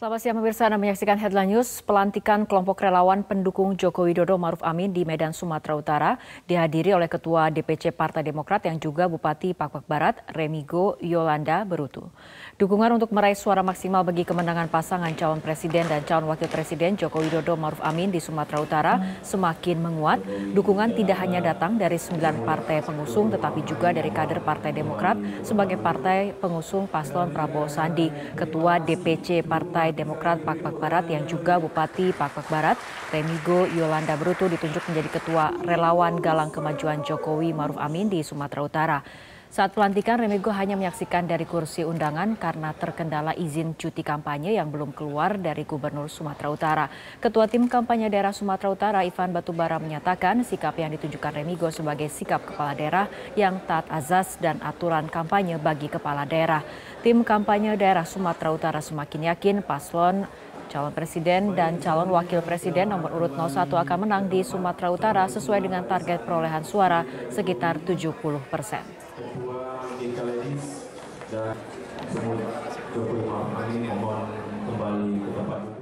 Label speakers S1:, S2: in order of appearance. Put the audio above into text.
S1: Selamat siang pemirsa, Anda menyaksikan Headline News. Pelantikan kelompok relawan pendukung Joko Widodo Maruf Amin di Medan, Sumatera Utara dihadiri oleh Ketua DPC Partai Demokrat yang juga Bupati Papua Barat, Remigo Yolanda Berutu. Dukungan untuk meraih suara maksimal bagi kemenangan pasangan calon presiden dan calon wakil presiden Joko Widodo Maruf Amin di Sumatera Utara semakin menguat. Dukungan tidak hanya datang dari 9 partai pengusung tetapi juga dari kader Partai Demokrat sebagai partai pengusung paslon Prabowo Sandi. Ketua DPC Partai Demokrat Papua Barat yang juga Bupati Papua Barat, Remigo Yolanda Berutu ditunjuk menjadi Ketua Relawan Galang Kemajuan Jokowi Maruf Amin di Sumatera Utara. Saat pelantikan, Remigo hanya menyaksikan dari kursi undangan karena terkendala izin cuti kampanye yang belum keluar dari Gubernur Sumatera Utara. Ketua Tim Kampanye Daerah Sumatera Utara, Ivan Batubara, menyatakan sikap yang ditunjukkan Remigo sebagai sikap kepala daerah yang taat azas dan aturan kampanye bagi kepala daerah. Tim Kampanye Daerah Sumatera Utara semakin yakin paslon calon presiden dan calon wakil presiden nomor urut 01 akan menang di Sumatera Utara sesuai dengan target perolehan suara sekitar 70%.
S2: Dan semua Jokowi Maruf Amin mohon kembali ke tempat